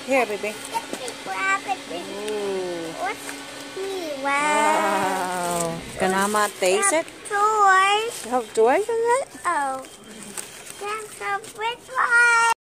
Here, baby. Let me grab it, baby. Ooh. What's me? Wow. Wow. Can Mama taste it? Toys. You have toys on it? Oh. That's a which one?